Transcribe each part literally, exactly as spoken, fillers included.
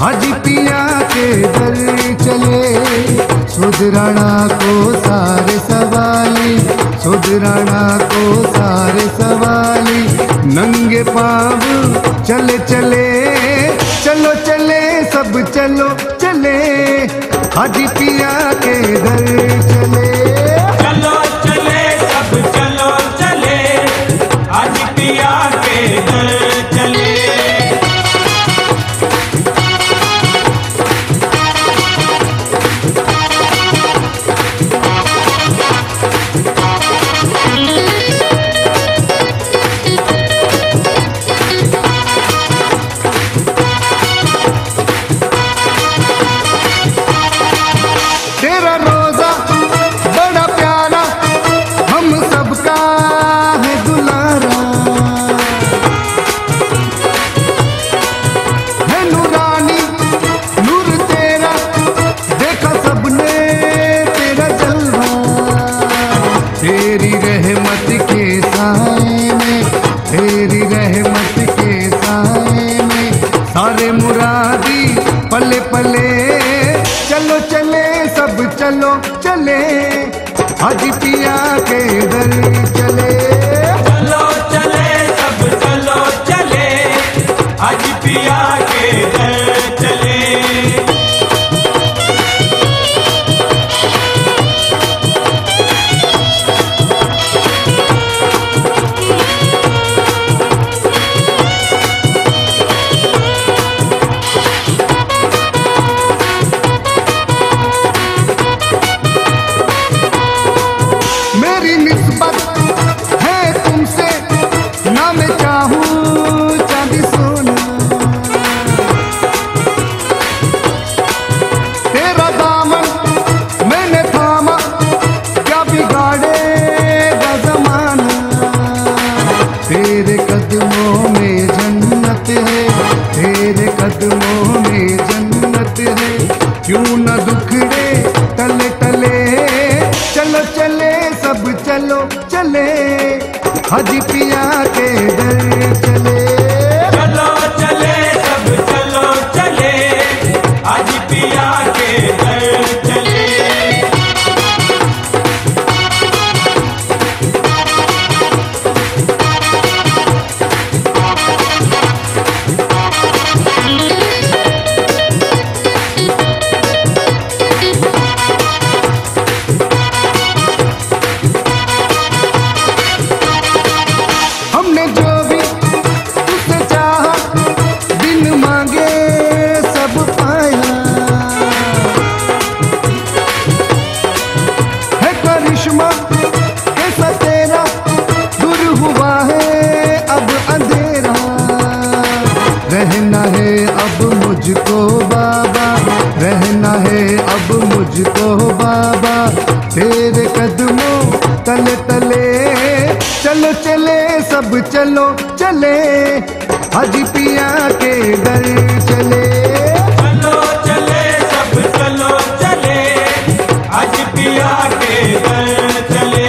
हाजी पिया के दर चले, सुधराना को सारे सवाली, सुधराना को सारे सवाली, नंगे पाँव चले चले, चलो चले सब चलो चले, हाजी पिया के दर चले, चलो चले सब चलो चले, हाजी पिया के दर चले। तेरा रोजा बड़ा प्यारा, हम सबका है दुलारा, है नूरानी नूर तेरा, देखा सबने तेरा जलवा, तेरी रहमत के साए में, तेरी रहमत के साए में, सारे मुरादी पले पले, चलो चले सब चलो चले, हाजी पिया के दर चले, चलो चले सब चलो चले, हाजी पिया के दर चले। मेरी निस्बत है तुमसे, ना मैं चाहूं चांदी सोना, तेरा दामन मैंने थामा, क्या बिगाड़ेगा जमाना, तेरे कदमों में जन्नत है, तेरे कदमों में जन्नत है, क्यों न दुखड़े टले टले, चलो चले सब चलो चले, हाजी पिया के दर चले, चलो चले सब चलो चले, हाजी पिया के दर चले। हमने जो भी तुझसे चाहा, बिन मांगे सब पाया, है करिश्मा कैसा तेरा, दूर हुआ है अब अंधेरा, रहना है अब मुझको बाबा, रहना है अब मुझको बाबा, तेरे कदमों तले तले, चलो चले सब चलो चले, हाजी पिया के दर चले, चलो चले सब चलो चले, हाजी पिया के दर चले।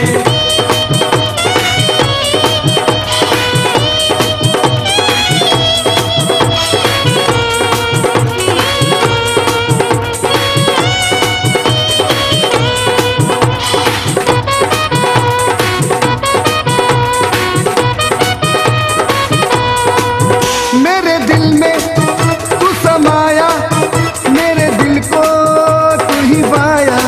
मेरे दिल में तू समाया, मेरे दिल को तू ही पाया,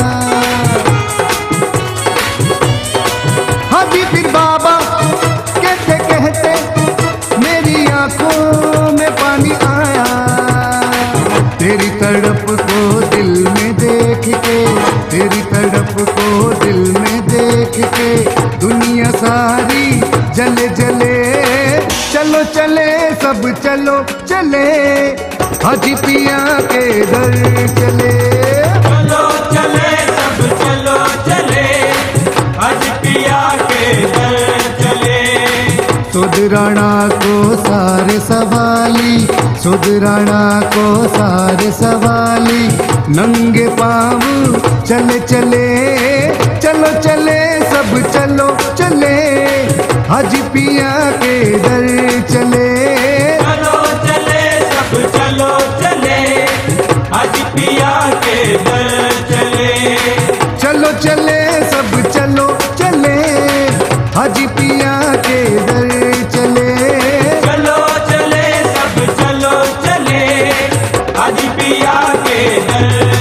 हाजी पीर बाबा कहते कहते मेरी आंखों में पानी आया, तेरी तड़प को दिल में देख के, तेरी तड़प को दिल में देख के, दुनिया सारी जले जले, चलो चले सब चलो चले, हाजी पिया के दर चले, चलो चले सब चलो चले, हाजी पिया के दर चले। सुधराना को सारे सवाली, सुधराना को सारे सवाली, नंगे पाँव चले चले, चलो चले सब चलो चले, हाजी पिया के दर चले, चलो चले सब चलो चले आज पिया के दर चले। चलो चले सब चलो चले हाजी पिया के दर चले। चलो चले सब चलो चले आज पिया के दर